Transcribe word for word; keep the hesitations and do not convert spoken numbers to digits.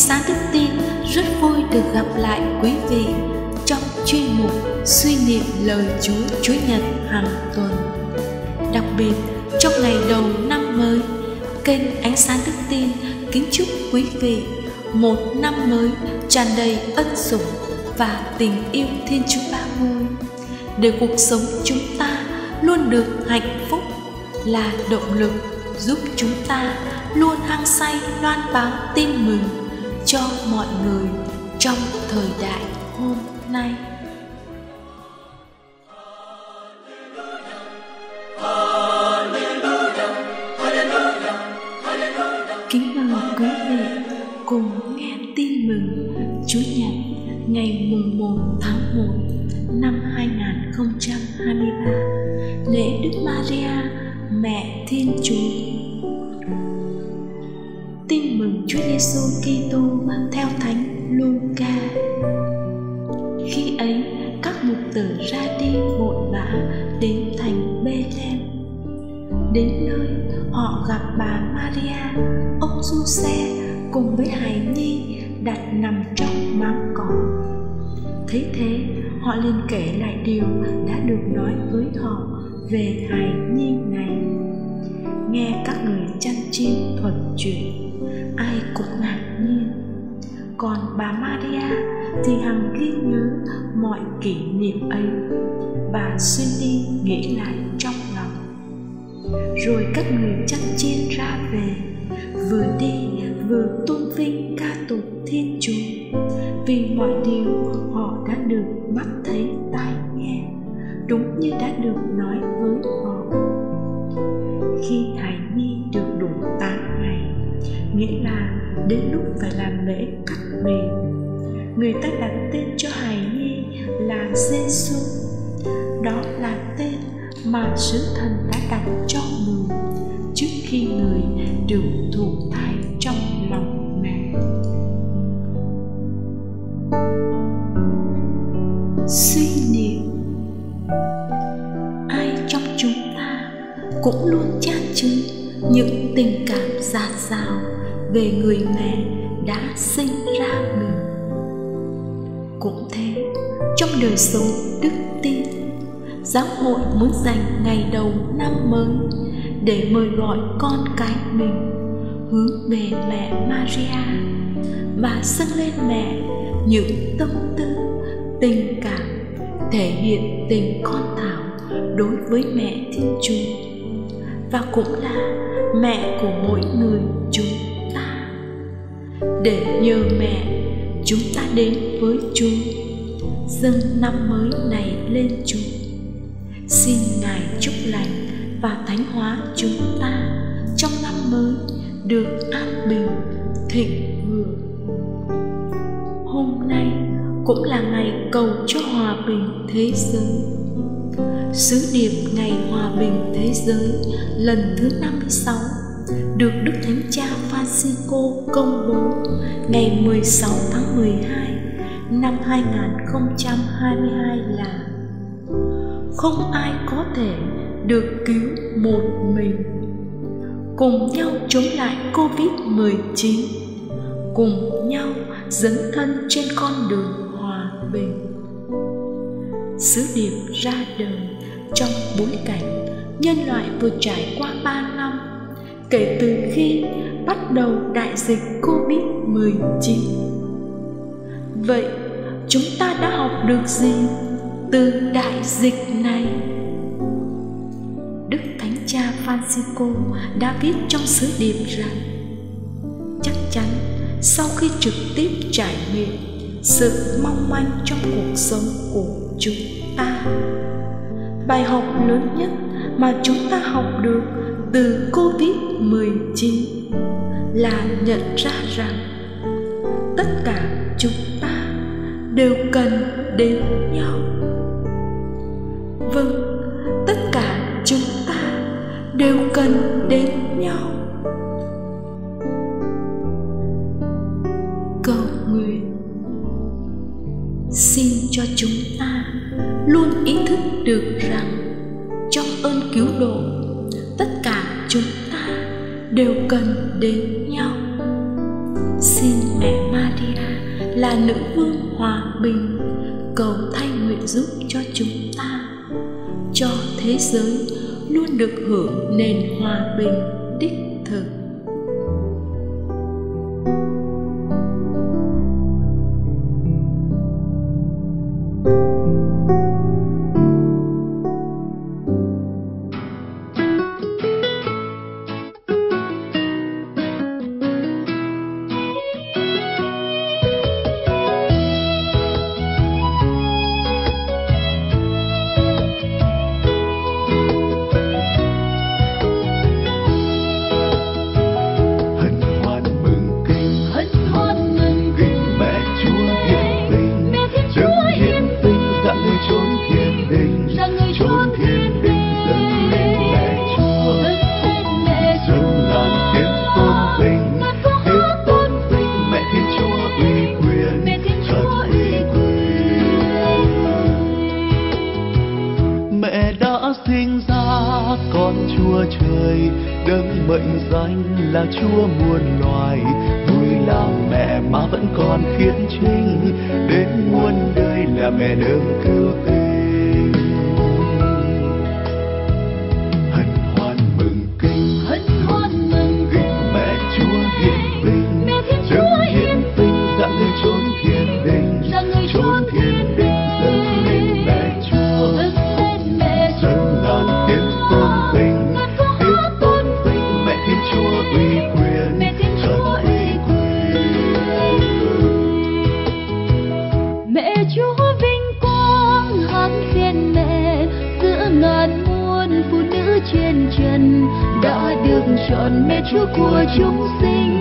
Sáng Đức Tin rất vui được gặp lại quý vị trong chuyên mục suy niệm lời Chúa Chúa Nhật hàng tuần. Đặc biệt trong ngày đầu năm mới, kênh Ánh Sáng Đức Tin kính chúc quý vị một năm mới tràn đầy ân sủng và tình yêu Thiên Chúa Ba Ngôi, để cuộc sống chúng ta luôn được hạnh phúc, là động lực giúp chúng ta luôn hăng say loan báo tin mừng cho mọi người trong thời đại hôm nay. Kính mời quý vị cùng nghe tin mừng Chúa Nhật ngày mùng một tháng một năm hai nghìn không trăm hai mươi ba, lễ Đức Maria Mẹ Thiên Chúa. Tin mừng Chúa Giêsu Kitô theo Thánh Luca. Khi ấy, các mục tử ra đi vội vã đến thành Bê-lêm. Đến nơi, họ gặp bà Maria, ông Giuse cùng với hài nhi đặt nằm trong máng cỏ. Thấy thế, họ liền kể lại điều đã được nói với họ về hài nhi này. Nghe các người chăn chiên thuật chuyện, ai cũng ngạc nhiên. Còn bà Maria thì hằng ghi nhớ mọi kỷ niệm ấy. Bà suy đi nghĩ lại trong lòng. Rồi các người chăn chiên ra về, vừa đi vừa tôn vinh ca tụng Thiên Chúa, vì mọi điều họ đã được mắt thấy tai nghe, đúng như đã được nói với họ. Khi hài nhi được đủ tám ngày, nghĩa là đến lúc phải làm lễ cắt bì, người ta đặt tên cho hài nhi là Giêsu. Đó là tên mà sứ thần đã đặt cho người trước khi người được thụ thai trong lòng mẹ. Suy niệm. Ai trong chúng ta cũng luôn chan chứa những tình cảm dạt dào về người mẹ đã sinh ra mình. Cũng thế, trong đời sống đức tin, giáo hội muốn dành ngày đầu năm mới để mời gọi con cái mình hướng về mẹ Maria và dâng lên mẹ những tâm tư, tình cảm, thể hiện tình con thảo đối với mẹ Thiên Chúa, và cũng là mẹ của mỗi người chúng ta. Để nhờ mẹ, chúng ta đến với Chúa, dâng năm mới này lên Chúa. Xin Ngài chúc lành và thánh hóa chúng ta trong năm mới được an bình, thịnh vượng. Hôm nay cũng là ngày cầu cho hòa bình thế giới. Sứ điệp Ngày Hòa bình Thế giới lần thứ năm mươi sáu được Đức Thánh Cha Francisco công bố ngày mười sáu tháng mười hai năm hai nghìn không trăm hai mươi hai là: không ai có thể được cứu một mình. Cùng nhau chống lại covid mười chín, cùng nhau dấn thân trên con đường hòa bình. Sứ điệp ra đời trong bối cảnh nhân loại vừa trải qua ba năm kể từ khi bắt đầu đại dịch covid mười chín. Vậy chúng ta đã học được gì từ đại dịch này? Đức Thánh Cha Francisco đã viết trong sứ điệp rằng: chắc chắn sau khi trực tiếp trải nghiệm sự mong manh trong cuộc sống của chúng ta, bài học lớn nhất mà chúng ta học được từ covid mười chín là nhận ra rằng tất cả chúng ta đều cần đến nhau. Vâng, tất cả chúng ta đều cần đến nhau. Cầu nguyện. Xin cho chúng ta luôn ý thức được rằng trong ơn cứu độ, tất cả chúng ta đều cần đến nhau. Xin mẹ là nữ vương hòa bình, cầu thay nguyện giúp cho chúng ta, cho thế giới luôn được hưởng nền hòa bình đích thực. Sinh ra con Chúa Trời, đấng mệnh danh là Chúa muôn loài. Vui làm mẹ mà vẫn còn khiển trinh, đến muôn đời là mẹ đấng cứu tình. Hân hoan mừng kinh, hân hoan mừng kinh, mẹ Chúa hiển vinh, đấng hiển vinh dạng người chốn thiên đình, chốn thiên đình dâng lên mẹ Chúa. Dâng ngàn tiếng tôn vinh, tiếng tôn vinh mẹ Thiên Chúa uy quyền, thật uy quyền. Mẹ Chúa vinh quang hát khen mẹ, giữa ngàn muôn phụ nữ trên trần đã được chọn mẹ Chúa của chúng sinh.